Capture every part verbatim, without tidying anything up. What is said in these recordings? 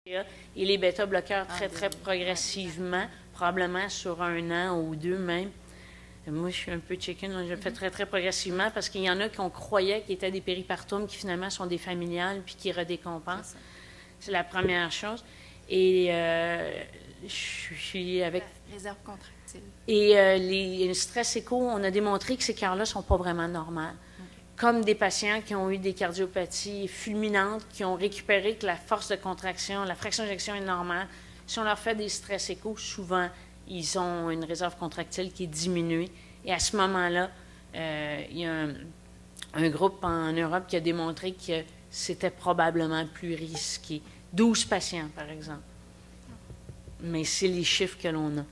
et les bêta-bloqueurs très, très progressivement, probablement sur un an ou deux même. Moi, je suis un peu chicken, je le fais très, très progressivement parce qu'il y en a qu'on croyait qu'ils étaient des péripartums qui finalement sont des familiales puis qui redécompensent. C'est la première chose. Et euh, je suis avec... La réserve contractile. Et euh, les stress échos, on a démontré que ces cœurs-là ne sont pas vraiment normaux. Comme des patients qui ont eu des cardiopathies fulminantes, qui ont récupéré que la force de contraction, la fraction d'éjection est normale. Si on leur fait des stress échos, souvent, ils ont une réserve contractile qui est diminuée. Et à ce moment-là, euh, il y a un, un groupe en Europe qui a démontré que c'était probablement plus risqué. douze patients, par exemple. Mais c'est les chiffres que l'on a.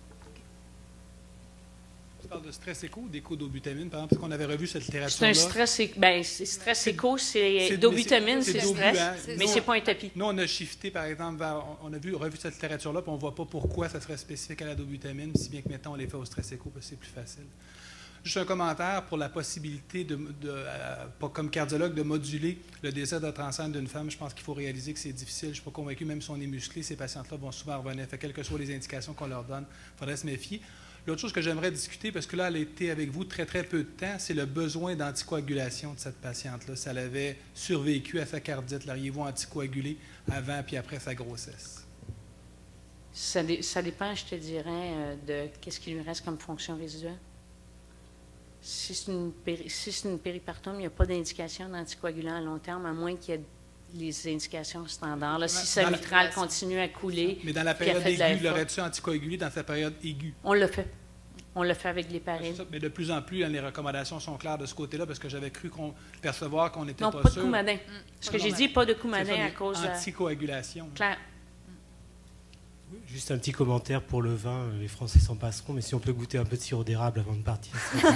Tu parles de stress écho ou d'écho d'obutamine, par exemple, parce qu'on avait revu cette littérature-là. C'est un stress, é- ben, stress écho, c'est d'obutamine, c'est stress, hein? Mais c'est pas un tapis. Nous, on a shifté, par exemple, vers, on a vu, revu cette littérature-là, puis on ne voit pas pourquoi ça serait spécifique à la dobutamine, si bien que maintenant on les fait au stress écho, parce que c'est plus facile. Juste un commentaire pour la possibilité, de, de, euh, pas comme cardiologue, de moduler le désir d'être enceinte d'une femme. Je pense qu'il faut réaliser que c'est difficile. Je ne suis pas convaincu, même si on est musclé, ces patientes-là vont souvent revenir. Fait, quelles que soient les indications qu'on leur donne, il faudrait se méfier. L'autre chose que j'aimerais discuter, parce que là, elle a été avec vous très, très peu de temps, c'est le besoin d'anticoagulation de cette patiente-là. Si elle avait survécu à sa cardite, l'auriez-vous anticoagulé avant puis après sa grossesse? Ça, dé, ça dépend, je te dirais, euh, de qu'est-ce qui lui reste comme fonction résiduelle. Si c'est une, péri, si c'est une péripartum, il n'y a pas d'indication d'anticoagulant à long terme, à moins qu'il y ait les indications standards. Là, si sa mitrale continue à couler... Mais dans la période aiguë, l'aurais-tu anticoagulé dans sa période aiguë? On l'a fait. On l'a fait avec l'héparine. Mais de plus en plus, les recommandations sont claires de ce côté-là, parce que j'avais cru qu'on percevoir qu'on n'était pas sûr. Non, pas de coumadin. Mmh. Ce que j'ai dit, pas de coumadin à cause de... Anticoagulation. Claire. Juste un petit commentaire pour le vin, les Français s'en passeront, mais si on peut goûter un peu de sirop d'érable avant de partir.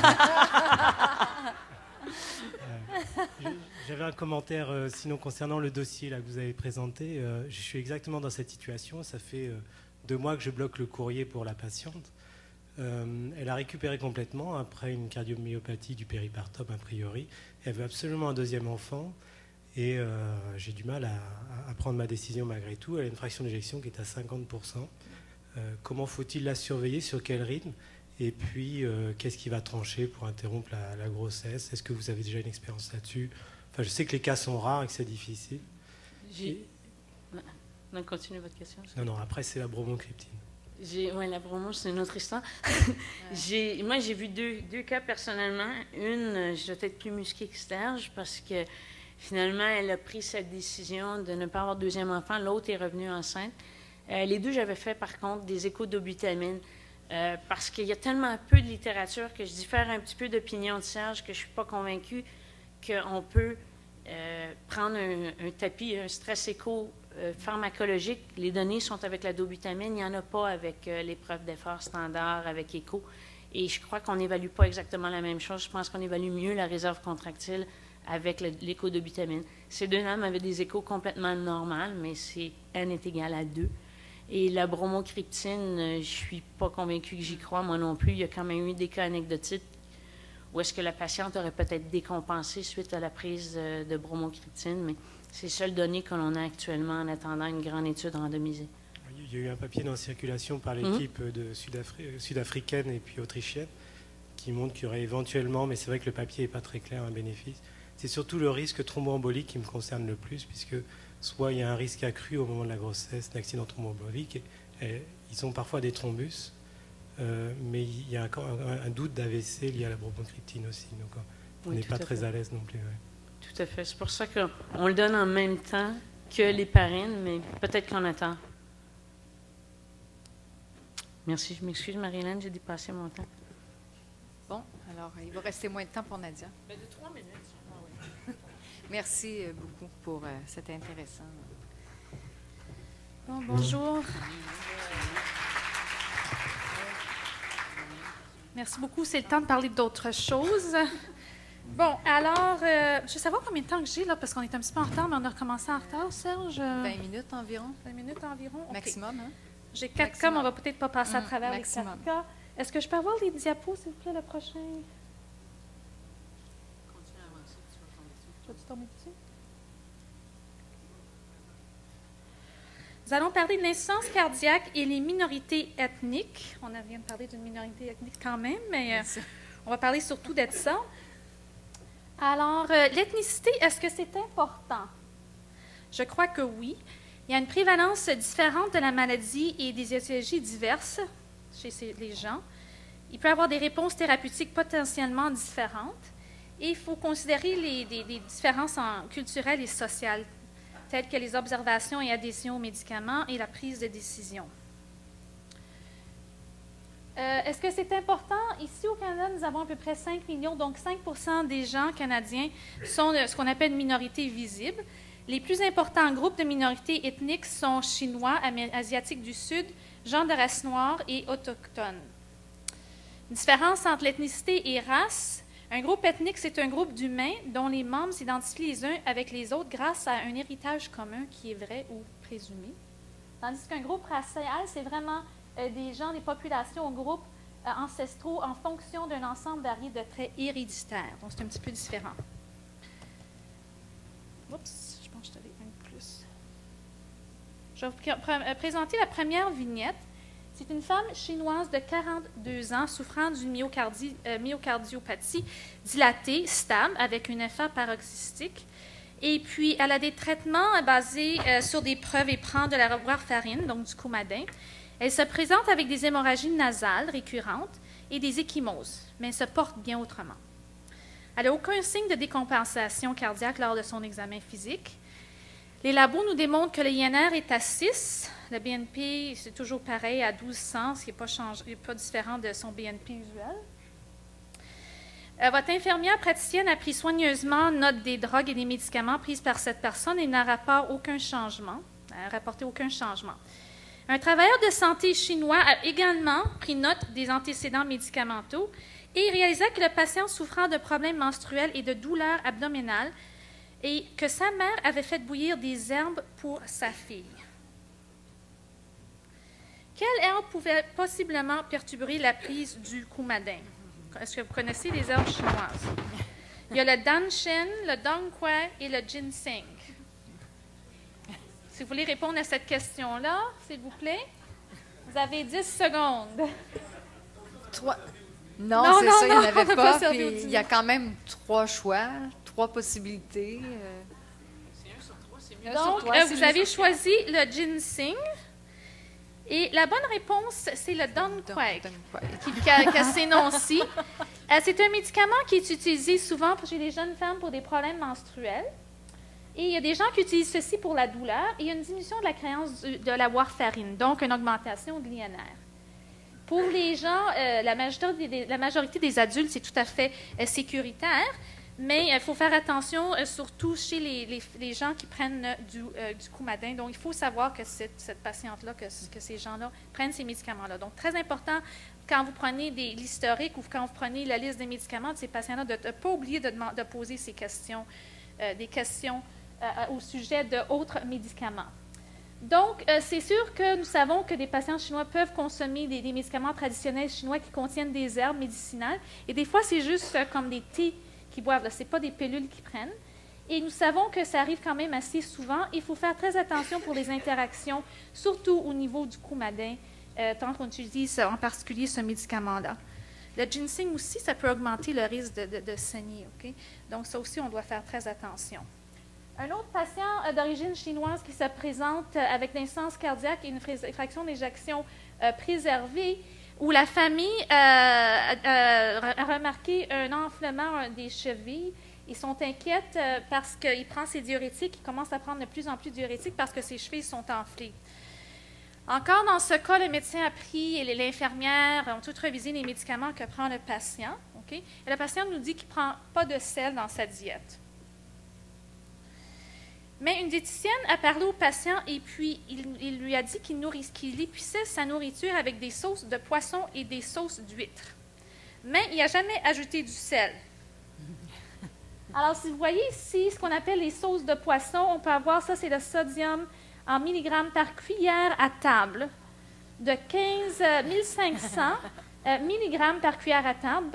euh, J'avais un commentaire, euh, sinon concernant le dossier là, que vous avez présenté. Euh, je suis exactement dans cette situation. Ça fait euh, deux mois que je bloque le courrier pour la patiente. Euh, elle a récupéré complètement après une cardiomyopathie du péripartum a priori. Elle veut absolument un deuxième enfant. Et euh, j'ai du mal à, à prendre ma décision malgré tout. Elle a une fraction d'éjection qui est à cinquante pour cent. Euh, comment faut-il la surveiller? Sur quel rythme? Et puis, euh, qu'est-ce qui va trancher pour interrompre la, la grossesse? Est-ce que vous avez déjà une expérience là-dessus? Enfin, je sais que les cas sont rares et que c'est difficile. J'ai... Non, continuez votre question. Non, non, après, c'est la bromocriptine. Oui, la bromo, c'est une autre histoire. j'ai, moi, j'ai vu deux, deux cas personnellement. Une, je dois être plus musquée que Serge parce que finalement, elle a pris cette décision de ne pas avoir de deuxième enfant. L'autre est revenue enceinte. Euh, les deux, j'avais fait, par contre, des échos d'obutamine. Euh, parce qu'il y a tellement peu de littérature que je diffère un petit peu d'opinion de Serge que je ne suis pas convaincue qu'on peut euh, prendre un, un tapis, un stress écho euh, pharmacologique. Les données sont avec la dobutamine. Il n'y en a pas avec euh, l'épreuve d'effort standard, avec écho. Et je crois qu'on n'évalue pas exactement la même chose. Je pense qu'on évalue mieux la réserve contractile avec l'écho de butamine. Ces deux dames avaient des échos complètement normaux, mais c'est N est égal à deux. Et la bromocriptine, je ne suis pas convaincue que j'y crois, moi non plus. Il y a quand même eu des cas anecdotiques où est-ce que la patiente aurait peut-être décompensé suite à la prise de, de bromocriptine, mais c'est les seules données que l'on a actuellement en attendant une grande étude randomisée. Il y a eu un papier dans circulation par l'équipe mmh. de Sud-Afri sud-africaine et puis autrichienne qui montre qu'il y aurait éventuellement, mais c'est vrai que le papier n'est pas très clair, un bénéfice. C'est surtout le risque thromboembolique qui me concerne le plus, puisque soit il y a un risque accru au moment de la grossesse d'accident thromboembolique, et, et ils ont parfois des thrombus, euh, mais il y a encore un, un doute d'A V C lié à la bromocriptine aussi, donc on n'est oui, pas très fait. à l'aise non plus. Ouais. Tout à fait. C'est pour ça qu'on le donne en même temps que l'héparine, mais peut-être qu'on attend. Merci. Je m'excuse, Marie-Hélène, j'ai dépassé mon temps. Bon, alors, il va rester moins de temps pour Nadia. Ben de trois minutes. Merci beaucoup pour euh, cet intéressant. Bon, bonjour. Merci beaucoup. C'est le temps de parler d'autres choses. Bon, alors, euh, je veux savoir combien de temps que j'ai, là, parce qu'on est un petit peu en retard, mais on a recommencé en retard, Serge. vingt minutes environ. vingt minutes environ. Okay. Maximum, hein? J'ai quatre cas, mais on va peut-être pas passer à travers mmh, les quatre cas. Est-ce que je peux avoir les diapos, s'il vous plaît, le prochain? Continue à avancer, tu vas tomber dessus. Tu vas-tu tomber dessus? Nous allons parler de l'insuffisance cardiaque et les minorités ethniques. On vient de parler d'une minorité ethnique quand même, mais euh, on va parler surtout de ça. Alors, euh, l'ethnicité, est-ce que c'est important? Je crois que oui. Il y a une prévalence différente de la maladie et des étiologies diverses chez ces, les gens. Il peut y avoir des réponses thérapeutiques potentiellement différentes. Et il faut considérer les, les, les différences en, culturelles et sociales, telles que les observations et adhésions aux médicaments et la prise de décision. Euh, Est-ce que c'est important? Ici, au Canada, nous avons à peu près cinq millions, donc cinq pour cent des gens canadiens sont de ce qu'on appelle une minorité visible. Les plus importants groupes de minorités ethniques sont chinois, asiatiques du Sud, gens de race noire et autochtones. Une différence entre l'ethnicité et race. Un groupe ethnique, c'est un groupe d'humains dont les membres s'identifient les uns avec les autres grâce à un héritage commun qui est vrai ou présumé. Tandis qu'un groupe racial, c'est vraiment euh, des gens, des populations ou groupes euh, ancestraux en fonction d'un ensemble varié de traits héréditaires. Donc, c'est un petit peu différent. Oups, je pense que je t'avais un plus. Je vais vous pr présenter la première vignette. C'est une femme chinoise de quarante-deux ans souffrant d'une myocardie, euh, myocardiopathie dilatée, stable, avec une F A paroxystique. Et puis, elle a des traitements basés euh, sur des preuves et prend de la warfarine, donc du Coumadin. Elle se présente avec des hémorragies nasales récurrentes et des ecchymoses, mais elle se porte bien autrement. Elle n'a aucun signe de décompensation cardiaque lors de son examen physique. Les labos nous démontrent que le I N R est à six. Le B N P, c'est toujours pareil, à douze cents, ce qui n'est pas, pas différent de son B N P usuel. Euh, votre infirmière praticienne a pris soigneusement note des drogues et des médicaments pris par cette personne et n'a rapporté aucun changement. n'a rapporté aucun changement. Un travailleur de santé chinois a également pris note des antécédents médicamenteux et réalisa que le patient souffrant de problèmes menstruels et de douleurs abdominales et que sa mère avait fait bouillir des herbes pour sa fille. Quelle herbe pouvait possiblement perturber la prise du Coumadin? Est-ce que vous connaissez les herbes chinoises? Il y a le danshen, le dongquai et le ginseng. Si vous voulez répondre à cette question-là, s'il vous plaît, vous avez dix secondes. Trois. Non, non c'est non, ça, il n'y en non, avait pas. pas Puis il y a quand même trois choix, trois possibilités. Euh... C'est un sur trois, c'est mieux. Donc, sur trois, euh, c'est vous mieux avez sur choisi le ginseng. Et la bonne réponse, c'est le dongquai, qui, qui, qui s'énonce. Euh, c'est un médicament qui est utilisé souvent chez les jeunes femmes pour des problèmes menstruels. Et il y a des gens qui utilisent ceci pour la douleur. Et il y a une diminution de la créance de la warfarine, donc une augmentation de l'I N R. Pour les gens, euh, la, majorité des, la majorité des adultes, c'est tout à fait euh, sécuritaire. Mais il euh, faut faire attention, euh, surtout chez les, les, les gens qui prennent euh, du, euh, du Coumadin. Donc, il faut savoir que cette, cette patiente-là, que, que ces gens-là prennent ces médicaments-là. Donc, très important, quand vous prenez l'historique ou quand vous prenez la liste des médicaments de ces patients-là, de ne pas oublier de, de poser ces questions, euh, des questions euh, au sujet d'autres médicaments. Donc, euh, c'est sûr que nous savons que des patients chinois peuvent consommer des, des médicaments traditionnels chinois qui contiennent des herbes médicinales. Et des fois, c'est juste euh, comme des thés qu'ils boivent. Ce n'est pas des pilules qu'ils prennent. Et nous savons que ça arrive quand même assez souvent. Il faut faire très attention pour les interactions, surtout au niveau du Coumadin, euh, tant qu'on utilise en particulier ce médicament-là. Le ginseng aussi, ça peut augmenter le risque de, de, de saigner. Okay? Donc, ça aussi, on doit faire très attention. Un autre patient euh, d'origine chinoise qui se présente euh, avec l'insuffisance cardiaque et une fraction d'éjection euh, préservée, où la famille euh, euh, a remarqué un enflement des chevilles. Ils sont inquiètes euh, parce qu'il prend ses diurétiques, il commence à prendre de plus en plus de diurétiques parce que ses chevilles sont enflées. Encore dans ce cas, le médecin a pris et l'infirmière ont toutes revisé les médicaments que prend le patient. Okay? Et le patient nous dit qu'il ne prend pas de sel dans sa diète. Mais une diététicienne a parlé au patient et puis il, il lui a dit qu'il qu'il épuisait sa nourriture avec des sauces de poisson et des sauces d'huîtres. Mais il n'a jamais ajouté du sel. Alors, si vous voyez ici ce qu'on appelle les sauces de poisson, on peut avoir ça, c'est le sodium en milligrammes par cuillère à table, de quinze mille cinq cents euh, milligrammes par cuillère à table.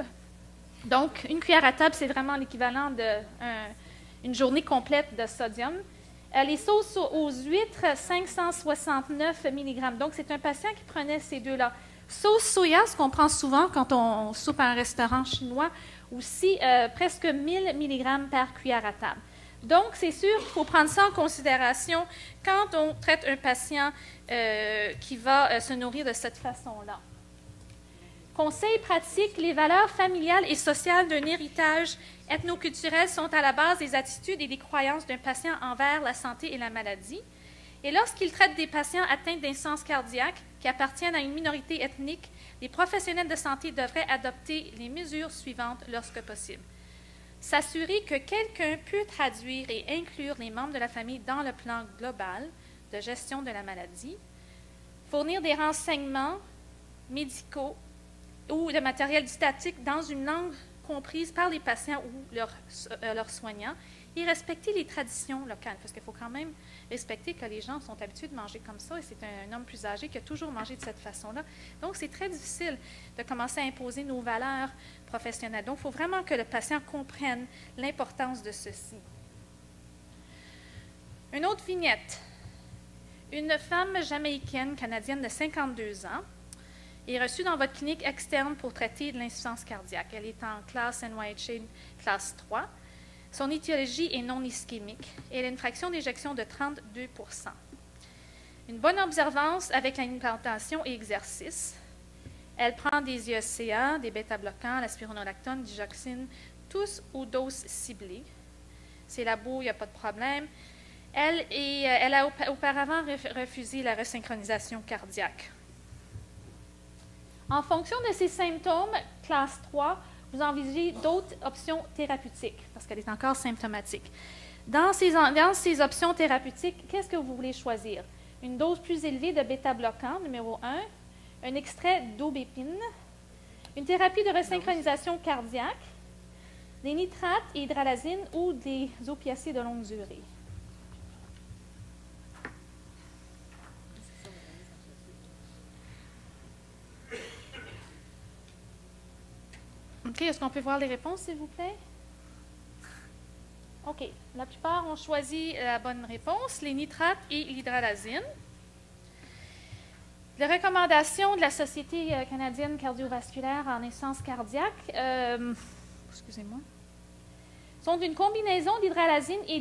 Donc, une cuillère à table, c'est vraiment l'équivalent d'une journée complète de sodium. Euh, les sauces aux huîtres, cinq cent soixante-neuf milligrammes. Donc, c'est un patient qui prenait ces deux-là. Sauce soya, ce qu'on prend souvent quand on soupe à un restaurant chinois, aussi euh, presque mille milligrammes par cuillère à table. Donc, c'est sûr qu'il faut prendre ça en considération quand on traite un patient euh, qui va euh, se nourrir de cette façon-là. Conseil pratique, les valeurs familiales et sociales d'un héritage ethnoculturel sont à la base des attitudes et des croyances d'un patient envers la santé et la maladie. Et lorsqu'il traite des patients atteints d'insuffisance cardiaque qui appartiennent à une minorité ethnique, les professionnels de santé devraient adopter les mesures suivantes lorsque possible. S'assurer que quelqu'un peut traduire et inclure les membres de la famille dans le plan global de gestion de la maladie. Fournir des renseignements médicaux ou de matériel didactique dans une langue comprise par les patients ou leurs, euh, leurs soignants, et respecter les traditions locales, parce qu'il faut quand même respecter que les gens sont habitués de manger comme ça, et c'est un, un homme plus âgé qui a toujours mangé de cette façon-là. Donc, c'est très difficile de commencer à imposer nos valeurs professionnelles. Donc, il faut vraiment que le patient comprenne l'importance de ceci. Une autre vignette. Une femme jamaïcaine canadienne de cinquante-deux ans est reçue dans votre clinique externe pour traiter de l'insuffisance cardiaque. Elle est en classe N Y H A classe trois. Son étiologie est non ischémique et elle a une fraction d'éjection de trente-deux pour cent. Une bonne observance avec l'implantation et exercice. Elle prend des I E C A, des bêta-bloquants, la spironolactone, digoxine, tous ou doses ciblées. C'est labo, il n'y a pas de problème. Elle, est, elle a auparavant refusé la resynchronisation cardiaque. En fonction de ses symptômes, classe trois, vous envisagez d'autres options thérapeutiques, parce qu'elle est encore symptomatique. Dans ces, dans ces options thérapeutiques, qu'est-ce que vous voulez choisir? Une dose plus élevée de bêta-bloquant, numéro un, un extrait d'aubépine, une thérapie de resynchronisation cardiaque, des nitrates et hydralazine ou des opiacés de longue durée. OK, est-ce qu'on peut voir les réponses, s'il vous plaît? OK. La plupart ont choisi la bonne réponse, les nitrates et l'hydralazine. Les recommandations de la Société canadienne cardiovasculaire en insuffisance cardiaque, euh, excusez-moi, sont d'une combinaison d'hydralazine et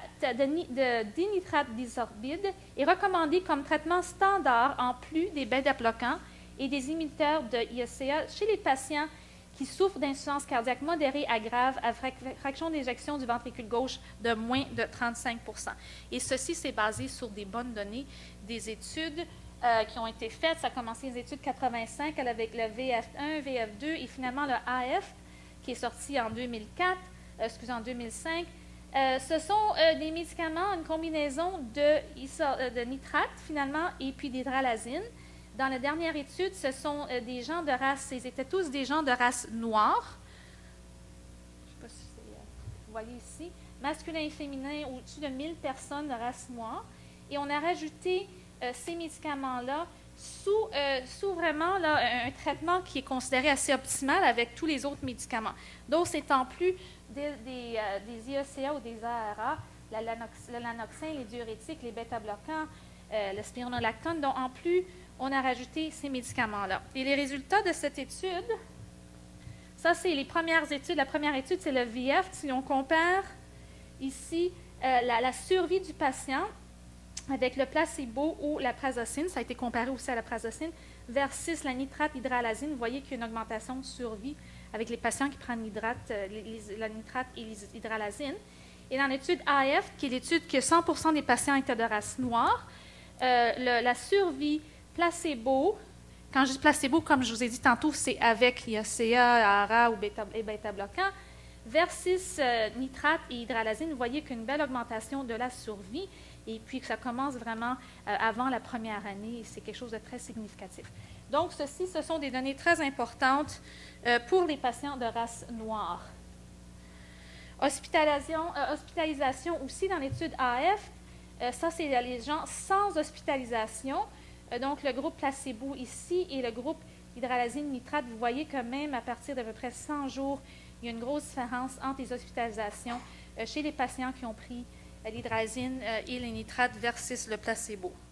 de dinitrate disorbide et recommandée comme traitement standard en plus des bêta-bloquants et des inhibiteurs de I E C A chez les patients qui souffrent d'insuffisance cardiaque modérée à grave à fraction d'éjection du ventricule gauche de moins de trente-cinq pour cent. Et ceci, c'est basé sur des bonnes données, des études euh, qui ont été faites. Ça a commencé les études quatre-vingt-cinq avec le V F un, V F deux et finalement le A F qui est sorti en deux mille quatre, euh, excusez, en deux mille cinq. Euh, ce sont euh, des médicaments, une combinaison de, de nitrate finalement et puis d'hydralazine. Dans la dernière étude, ce sont euh, des gens de race, ils étaient tous des gens de race noire. Je ne sais pas si c'est, euh, vous voyez ici, masculin et féminin, au-dessus de mille personnes de race noire. Et on a rajouté euh, ces médicaments-là sous, euh, sous vraiment là, un, un traitement qui est considéré assez optimal avec tous les autres médicaments. D'autres étant plus des, des, euh, des I E C A ou des A R A, la lanox, le lanoxin, les diurétiques, les bêta-bloquants, euh, le spironolactone, dont en plus, on a rajouté ces médicaments-là. Et les résultats de cette étude, ça, c'est les premières études. La première étude, c'est le V F. Si on compare ici euh, la, la survie du patient avec le placebo ou la prazosine, ça a été comparé aussi à la prazosine, versus la nitrate hydralazine, vous voyez qu'il y a une augmentation de survie avec les patients qui prennent l'hydrate, euh, les, la nitrate et l'hydralazine. Et dans l'étude A F, qui est l'étude que cent pour cent des patients étaient de race noire, euh, le, la survie placebo, quand je dis placebo, comme je vous ai dit tantôt, c'est avec I E C A, A R A ou bêta, et bêta-bloquants, versus euh, nitrate et hydralazine, vous voyez qu'une belle augmentation de la survie, et puis que ça commence vraiment euh, avant la première année, et c'est quelque chose de très significatif. Donc, ceci, ce sont des données très importantes euh, pour les patients de race noire. Hospitalisation, euh, hospitalisation aussi dans l'étude A F, euh, ça, c'est les gens sans hospitalisation. Donc, le groupe placebo ici et le groupe hydralazine nitrate, vous voyez que même à partir d'à peu près cent jours, il y a une grosse différence entre les hospitalisations chez les patients qui ont pris l'hydrazine euh, et les nitrates versus le placebo.